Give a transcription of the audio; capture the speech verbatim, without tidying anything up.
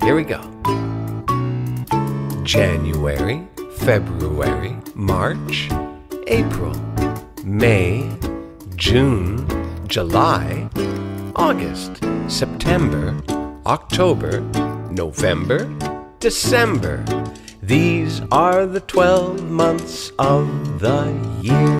Here we go. January, February, March, April, May, June, July, August, September, October, November, December. These are the twelve months of the year.